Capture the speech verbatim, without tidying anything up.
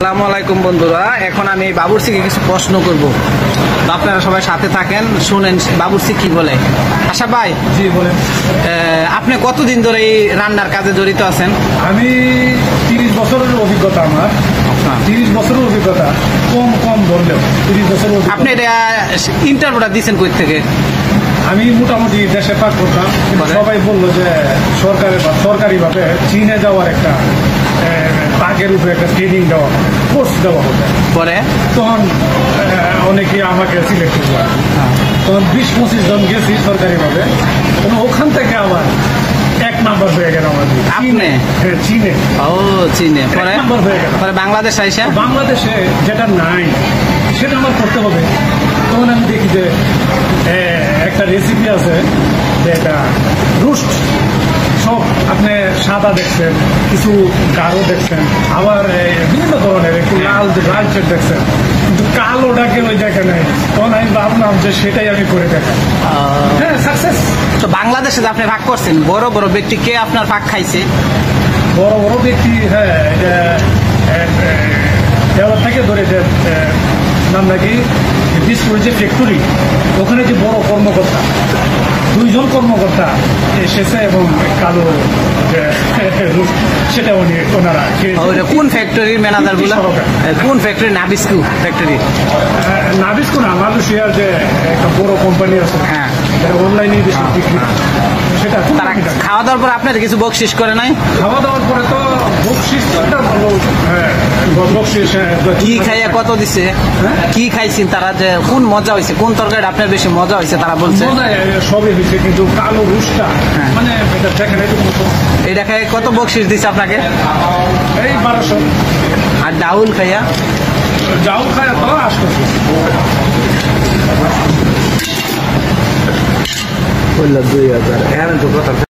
আসসালামু আলাইকুম বন্ধুরা, এখন আমি বাবুর্চিকে কিছু প্রশ্ন করব। আপনারা সবাই সাথে থাকেন, শুনেন বাবুর্চি কি বলে। আশা ভাই, জি বলেন। আপনি কতদিন ধরে এই রান্নার কাজে জড়িত আছেন? আমি তিরিশ বছরের অভিজ্ঞতা আমার তিরিশ বছরের অভিজ্ঞতা কম কম বললেও তিরিশ বছরের। আপনি এটা ইন্টারভিউটা দিচ্ছেন কই থেকে? আমি মোটামুটি দেশে পাক করতাম, সবাই বললো যে সরকারের সরকারিভাবে চীনে যাওয়ার একটা পাকের উপরে একটা ট্রেনিং দেওয়া কোর্স দেওয়া হবে। পরে তখন অনেকে আমাকে সিলেক্ট করলো, তখন বিশ পঁচিশ জন গেছি সরকারিভাবে। ওখান থেকে আবার এক নাম্বার হয়ে গেল আমাদের। আপনি চীনে? ও চীনে। পরে নাম্বার হয়ে গেল। পরে বাংলাদেশ আইসা বাংলাদেশে যেটা নাই সেটা আমার করতে হবে। তখন আমি দেখি যে একটা রেসিপি আছে, যে এটা রোস্ট সব আপনি সাদা দেখছেন, কিছু গাঢ় দেখছেন, আবার বিভিন্ন ধরনের একটু লাল লাল চেট দেখছেন, কিন্তু কালোটাকে ওই দেখে নাই। তখন আমি ভাবলাম যে সেটাই আমি করে দেখাই। হ্যাঁ, সাকসেস। তো বাংলাদেশে যে আপনি ভাগ করছেন, বড় বড় ব্যক্তি কে আপনার ভাগ খাইছে? বড় বড় ব্যক্তি, হ্যাঁ, দেওয়ার থেকে ধরে যে নাম নাকি বিস্কুটের যে ফ্যাক্টরি, ওখানে যে বড় কর্মকর্তা দুইজন কর্মকর্তা এসেছে এবং কালো সেটা উনি ওনারা। কোন ফ্যাক্টরির ম্যানেজার গুলো? কোন ফ্যাক্টরি? Nabisco factory? নাবিস্কু না, মালয়েশিয়ার যে একটা বড় কোম্পানি আছে, হ্যাঁ, অনলাইনে বিক্রি। সেটা তারা খাওয়া দাওয়ার পর আপনাদের কিছু বকশিস করে নাই? খাওয়া দাওয়ার পরে তো বকশিস ভালো। হ্যাঁ, বকশিস কি খাইয়া কত দিছে? কি খাইছেন তারা? যে কোন মজা হয়েছে, কোন তরকারি আপনার বেশি মজা হয়েছে তারা বলছে? সবই হয়েছে, কিন্তু কালো রুশটা মানে এটা দেখেন। এটা খাইয়া কত বকশিস দিছে আপনাকে? এই বারোশো। আর ডাউল খাইয়া? ডাউল খাইয়া তো আসতেছে দুই হাজার।